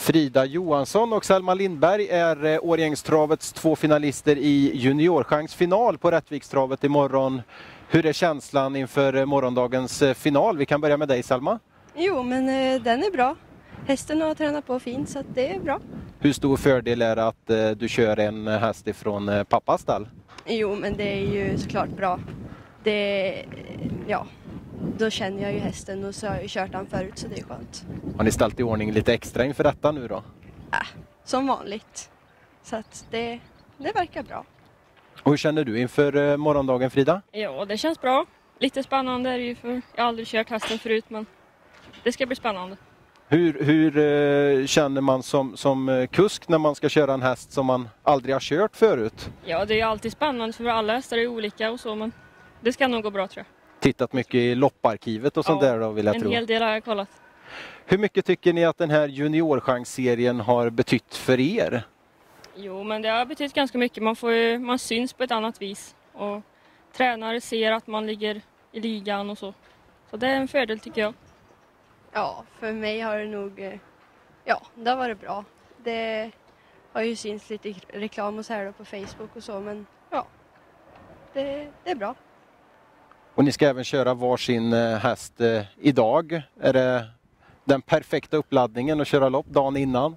Frida Johansson och Selma Lindberg är Årjängstravets 2 finalister i juniorchansfinal på Rättvikstravet imorgon. Hur är känslan inför morgondagens final? Vi kan börja med dig, Selma. Jo, men den är bra. Hästen har tränat på fint, så att det är bra. Hur stor fördel är det att du kör en häst ifrån pappas stall? Jo, men det är ju såklart bra. Då känner jag ju hästen och så har jag ju kört den förut, så det är skönt. Har ni ställt i ordning lite extra inför detta nu då? Som vanligt. Så att det verkar bra. Och hur känner du inför morgondagen, Frida? Ja, det känns bra. Lite spännande är det ju, för jag har aldrig kört hästen förut, men det ska bli spännande. Hur känner man som kusk när man ska köra en häst som man aldrig har kört förut? Ja, det är ju alltid spännande för alla hästar är olika och så, men det ska nog gå bra, tror jag. Tittat mycket i lopparkivet och sånt där då, vill jag tro. En hel del har jag kollat. Hur mycket tycker ni att den här juniorchansserien har betytt för er? Jo, men det har betytt ganska mycket. Man syns på ett annat vis. Och tränare ser att man ligger i ligan och så. Så det är en fördel, tycker jag. Ja, för mig har det nog... det har varit bra. Det har ju syns lite reklam och så här då på Facebook och så, men ja, det är bra. Och ni ska även köra varsin häst idag. Är det den perfekta uppladdningen att köra lopp dagen innan?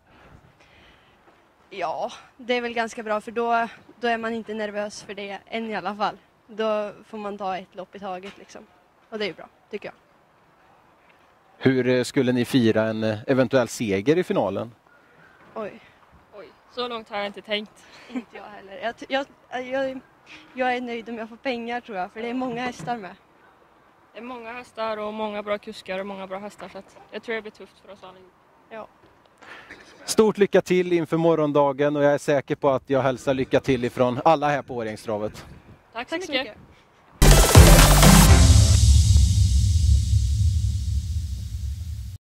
Ja, det är väl ganska bra, för då är man inte nervös för det än i alla fall. Då får man ta ett lopp i taget liksom. Och det är bra, tycker jag. Hur skulle ni fira en eventuell seger i finalen? Oj, så långt har jag inte tänkt. inte jag heller. Jag är nöjd om jag får pengar, tror jag, för det är många hästar med. Det är många hästar och många bra kuskar och många bra hästar, så att jag tror det blir tufft för oss alla. Ja. Stort lycka till inför morgondagen, och jag är säker på att jag hälsar lycka till ifrån alla här på Årjängstravet. Tack så mycket.